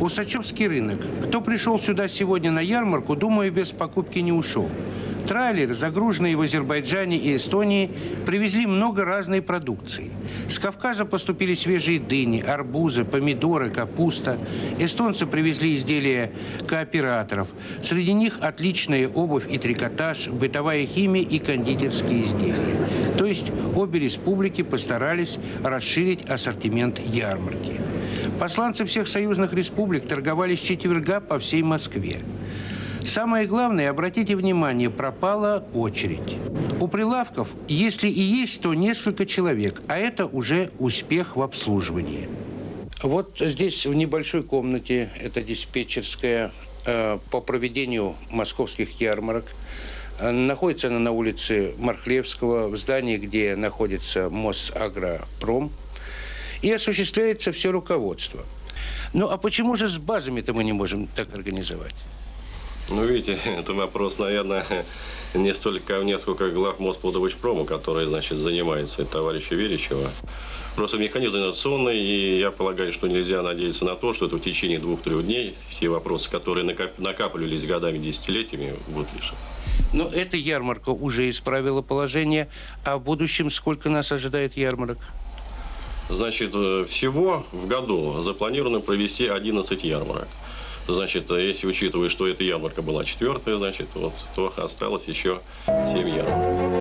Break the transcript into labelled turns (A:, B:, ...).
A: Усачевский рынок. Кто пришел сюда сегодня на ярмарку, думаю, без покупки не ушел. Трейлеры, загруженные в Азербайджане и Эстонии, привезли много разной продукции. С Кавказа поступили свежие дыни, арбузы, помидоры, капуста. Эстонцы привезли изделия кооператоров. Среди них отличная обувь и трикотаж, бытовая химия и кондитерские изделия. То есть обе республики постарались расширить ассортимент ярмарки. Посланцы всех союзных республик торговали с четверга по всей Москве. Самое главное, обратите внимание, пропала очередь. У прилавков, если и есть, то несколько человек, а это уже успех в обслуживании. Вот здесь, в небольшой комнате, это диспетчерская по проведению московских ярмарок. Находится она на улице Мархлевского, в здании, где находится Мосагропром. И осуществляется все руководство. Ну, а почему же с базами-то мы не можем так организовать?
B: Ну, видите, это вопрос, наверное, не столько ко мне, сколько к глав Моспродовочпрома, который, значит, занимается товарища Веричева. Просто механизм инновационный, и я полагаю, что нельзя надеяться на то, что это в течение 2-3 дней все вопросы, которые накапливались годами, десятилетиями, будут решены.
A: Но эта ярмарка уже исправила положение, а в будущем сколько нас ожидает ярмарок?
B: Значит, всего в году запланировано провести 11 ярмарок. Значит, если учитывая, что эта ярмарка была 4-я, значит, вот, то осталось еще 7 ярмарок.